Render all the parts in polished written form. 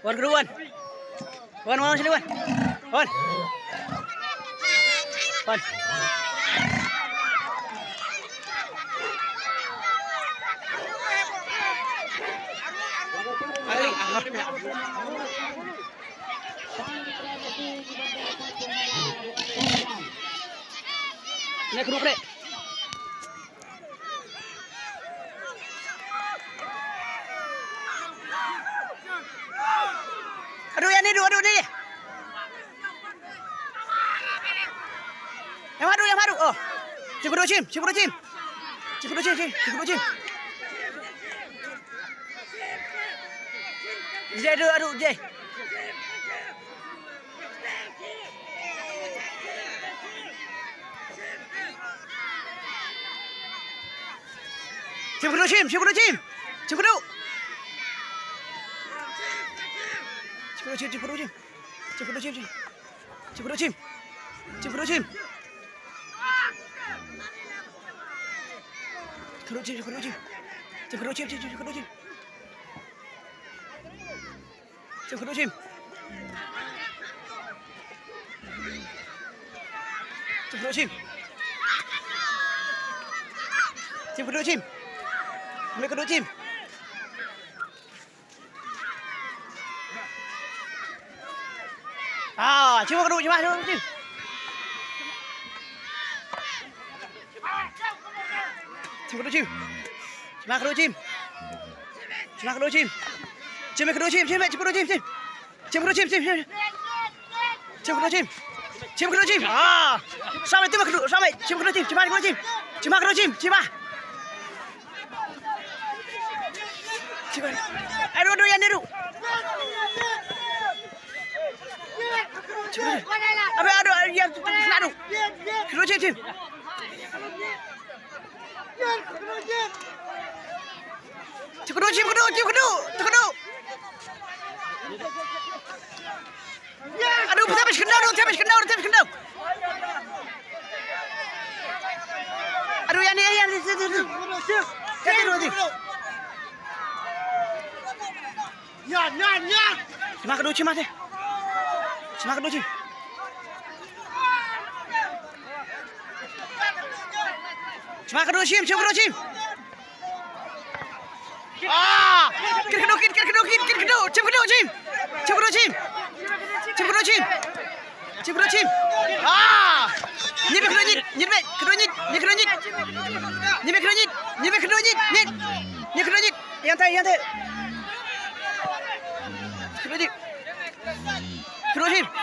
Wan kedua Wan. Wan sini Wan. Wan. Wan. Naik kedua Prek. Aduh ya ni, aduh ni. Yang baru. Oh. Cikgu Cim. Jai aduh Jai. Cikgu Cim. Ah, cuma kedua Cim. Ah, sampai tu kedua, sampai Cim kedua Cim. Aduh yang niru. Aduh yang kena tu. Kedua Cim. Kedua. Aduh, habis kena. Aduh, yang ni. Cuma kedua Cim. Ah, kedua Cim. Ah, nyit yang tay. Kedua Cim.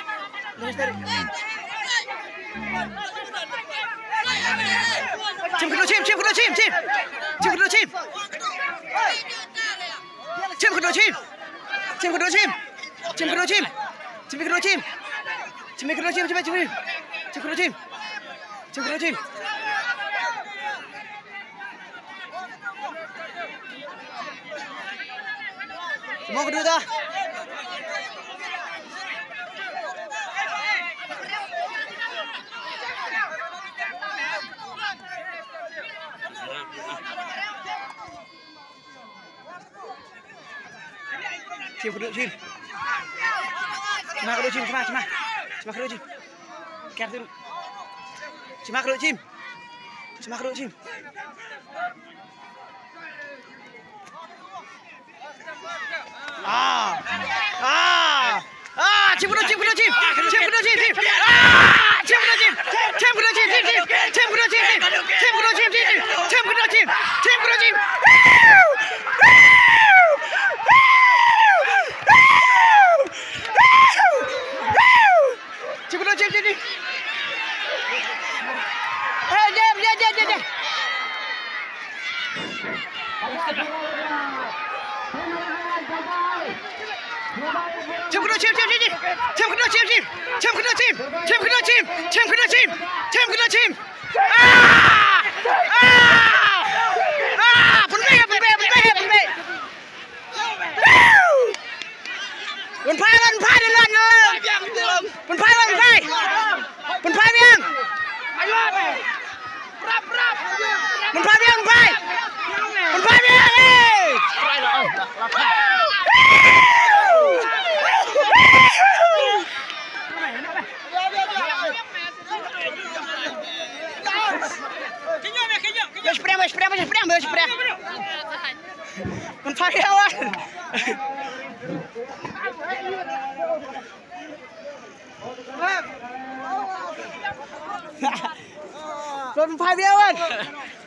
Semua kedua dah. Cim kedua Cim. Cima kedua Cim. Kep dulu. Cima kedua Cim. Cim kedua Cim. Sprem, sprem. Bentar ya, Wan. Belum 5 ya, Wan.